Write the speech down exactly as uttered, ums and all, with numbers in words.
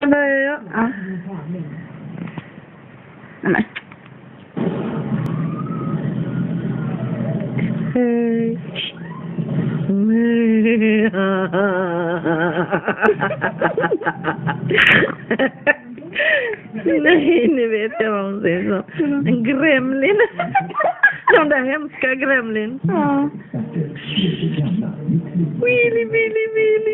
börjar jag. Ja. Nej. Hej. Nej, nu vet jag vad hon säger så. En gremlin. De där hemska gremlin. Ja. Willy, Willy, Willy.